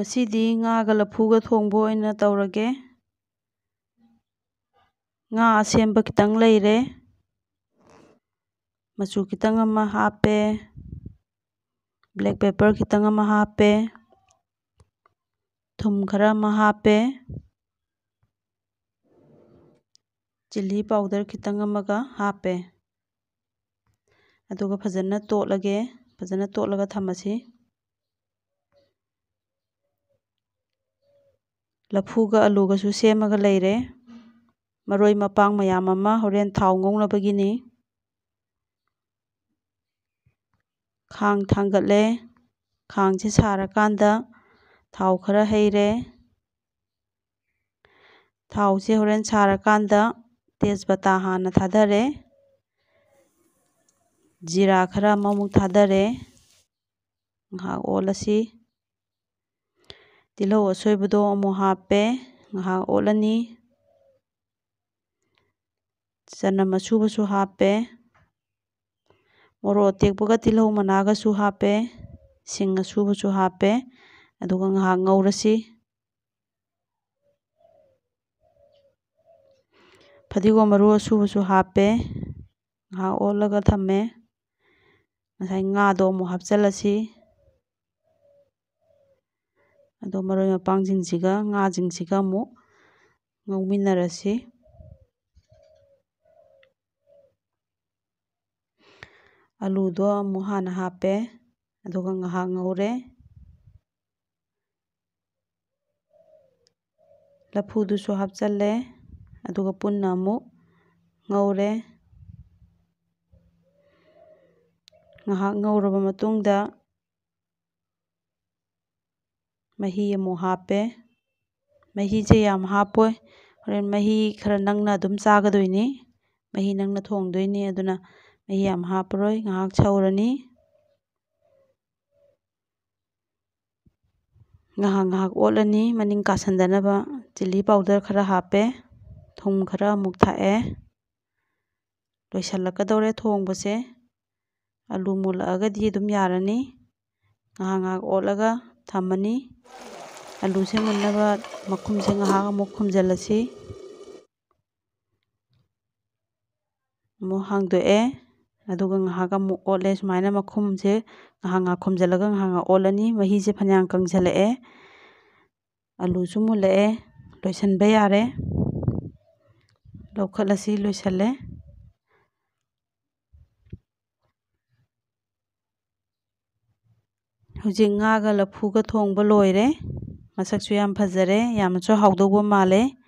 ꯉꯁꯤꯗꯤ ꯉꯥꯒ ꯂꯐꯨꯒ ꯊꯣꯡꯕ ꯑꯣꯏꯅ ꯇꯧꯔꯒꯦ꯫ ꯉꯥ ꯑꯁꯦꯝꯕ ꯈꯤꯇꯪ ꯂꯩꯔꯦ, ꯃꯆꯨ ꯈꯤꯇꯪ ꯑꯃ ꯍꯥꯞꯄꯦ, ꯕ꯭ꯂꯦꯛ ꯄꯦꯄꯔ ꯈꯤꯇꯪ ꯑꯃ ꯍꯥꯞꯄꯦ, ꯊꯨꯝ ꯈꯔ ꯑꯃ ꯍꯥꯞꯄꯦ, ꯆꯤꯜꯂꯤ ꯄꯥꯎꯗꯔ ꯈꯤꯇꯪ ꯑꯃꯒ ꯍꯥꯞꯄꯦ꯫ ꯑꯗꯨꯒ ꯐꯖꯅ ꯇꯣꯠꯂꯒꯦ, ꯐꯖꯅ ꯇꯣꯠꯂꯒ ꯊꯝꯃꯁꯤ꯫ ꯂꯐꯨꯒ ꯑꯂꯨꯒꯁꯨ ꯁꯦꯝꯃꯒ ꯂꯩꯔꯦ꯫ ꯃꯔꯣꯏ ꯃꯄꯥꯡ ꯃꯌꯥꯝ ꯑꯃ ꯍꯣꯔꯦꯟ ꯊꯥꯎ ꯉꯧꯅꯕꯒꯤꯅꯤ꯫ ꯈꯥꯡ ꯊꯥꯡꯒꯠꯂꯦ, ꯈꯥꯡꯁꯦ ꯁꯥꯔꯀꯥꯟꯗ ꯊꯥꯎ ꯈꯔ ꯍꯩꯔꯦ꯫ ꯊꯥꯎꯁꯦ ꯍꯣꯔꯦꯟ ꯁꯥꯔꯀꯥꯟꯗ ꯇꯦꯖꯄꯇꯥ ꯍꯥꯟꯅ ꯊꯥꯗꯔꯦ, ꯖꯤꯔꯥ ꯈꯔ ꯑꯃꯃꯨꯛ ꯊꯥꯗꯔꯦ, ꯉꯥꯏꯍꯥꯛ ꯑꯣꯠꯂꯁꯤ꯫ ꯇꯤꯜꯍꯧ ꯑꯁꯣꯏꯕꯗꯣ ꯑꯃꯨꯛ ꯍꯥꯞꯄꯦ, ꯉꯥꯏꯍꯥꯛ ꯑꯣꯠꯂꯅꯤ꯫ ꯆꯅꯝ ꯑꯁꯨꯕꯁꯨ ꯍꯥꯞꯄꯦ, ꯃꯣꯔꯣꯛ ꯑꯇꯦꯛꯄꯒ ꯇꯤꯜꯍꯧ ꯃꯅꯥꯒꯁꯨ ꯍꯥꯞꯄꯦ, ꯁꯤꯡ ꯑꯁꯨꯕꯁꯨ ꯍꯥꯞꯄꯦ, ꯑꯗꯨꯒ ꯉꯥꯏꯍꯥꯛ ꯉꯧꯔꯁꯤ꯫ ꯐꯗꯤꯒꯣꯝ ꯃꯔꯨ ꯑꯁꯨꯕꯁꯨ ꯍꯥꯞꯄꯦ, ꯉꯥꯏꯍꯥꯛ ꯑꯣꯠꯂꯒ ꯊꯝꯃꯦ꯫ ꯉꯁꯥꯏ ꯉꯥꯗꯣ ꯑꯃꯨꯛ ꯍꯥꯞꯆꯤꯜꯂꯁꯤ꯫ ꯑꯗꯣ ꯃꯔꯣꯏ ꯃꯄꯥꯡꯁꯤꯡꯁꯤꯒ ꯉꯥꯁꯤꯡꯁꯤꯒ ꯑꯃꯨꯛ ꯉꯧꯃꯤꯟꯅꯔꯁꯤ꯫ ꯑꯂꯨꯗꯣ ꯑꯃꯨꯛ ꯍꯥꯟꯅ ꯍꯥꯞꯄꯦ, ꯑꯗꯨꯒ ꯉꯥꯏꯍꯥꯛ ꯉꯧꯔꯦ꯫ ꯂꯐꯨꯗꯨꯁꯨ ꯍꯥꯞꯆꯜꯂꯦ, ꯑꯗꯨꯒ ꯄꯨꯟꯅ ꯑꯃꯨꯛ ꯉꯧꯔꯦ꯫ ꯉꯥꯏꯍꯥꯛ ꯉꯧꯔꯕ ꯃꯇꯨꯡꯗ ꯃꯍꯤ ꯑꯃꯨꯛ ꯍꯥꯞꯄꯦ꯫ ꯃꯍꯤꯁꯦ ꯌꯥꯝ ꯍꯥꯞꯄꯣꯏ, ꯍꯣꯔꯦꯟ ꯃꯍꯤ ꯈꯔ ꯅꯪꯅ ꯑꯗꯨꯝ ꯆꯥꯒꯗꯣꯏꯅꯤ, ꯃꯍꯤ ꯅꯪꯅ ꯊꯣꯡꯗꯣꯏꯅꯤ, ꯑꯗꯨꯅ ꯃꯍꯤ ꯌꯥꯝ ꯍꯥꯞꯄꯔꯣꯏ꯫ ꯉꯥꯏꯍꯥꯛ ꯁꯧꯔꯅꯤ, ꯉꯥꯏꯍꯥꯛ ꯑꯣꯠꯂꯅꯤ ꯃꯅꯤꯡ ꯀꯥꯁꯟꯗꯅꯕ꯫ ꯆꯤꯜꯂꯤ ꯄꯥꯎꯗꯔ ꯈꯔ ꯍꯥꯞꯄꯦ, ꯊꯨꯝ ꯈꯔ ꯑꯃꯨꯛ ꯊꯥꯛꯑꯦ꯫ ꯂꯣꯏꯁꯤꯜꯂꯛꯀꯗꯧꯔꯦ ꯊꯣꯡꯕꯁꯦ꯫ ꯑꯂꯨ ꯃꯨꯜꯂꯛꯑꯒꯗꯤ ꯑꯗꯨꯝ ꯌꯥꯔꯅꯤ꯫ ꯉꯥꯏꯍꯥꯛ ꯑꯣꯠꯂꯒ ꯊꯝꯃꯅꯤ꯫ ꯑꯂꯨꯁꯦ ꯃꯨꯟꯅꯕ ꯃꯈꯨꯝꯁꯦ ꯉꯥꯏꯍꯥꯛ ꯑꯃꯨꯛ ꯈꯨꯝꯖꯤꯜꯂꯁꯤ꯫ ꯑꯃꯨꯛ ꯍꯥꯡꯗꯣꯛꯑꯦ, ꯑꯗꯨꯒ ꯉꯥꯏꯍꯥꯛ ꯑꯃꯨꯛ ꯑꯣꯠꯂꯦ꯫ ꯁꯨꯃꯥꯏꯅ ꯃꯈꯨꯝꯁꯦ ꯉꯥꯏꯍꯥꯛ ꯈꯨꯝꯖꯤꯜꯂꯒ ꯉꯥꯏꯍꯥꯛ ꯑꯣꯠꯂꯅꯤ꯫ ꯃꯍꯤꯁꯦ ꯐꯅꯌꯥꯝ ꯀꯪꯁꯤꯜꯂꯛꯑꯦ, ꯑꯂꯨꯁꯨ ꯃꯨꯜꯂꯛꯑꯦ, ꯂꯣꯏꯁꯤꯟꯕ ꯌꯥꯔꯦ꯫ ꯂꯧꯈꯠꯂꯁꯤ, ꯂꯣꯏꯁꯤꯜꯂꯦ꯫ ꯍꯧꯖꯤꯛ ꯉꯥꯒ ꯂꯐꯨꯒ ꯊꯣꯡꯕ ꯂꯣꯏꯔꯦ꯫ ꯃꯁꯛꯁꯨ ꯌꯥꯝ ꯐꯖꯔꯦ, ꯌꯥꯝꯅꯁꯨ ꯍꯥꯎꯗꯧꯕ ꯃꯥꯜꯂꯦ꯫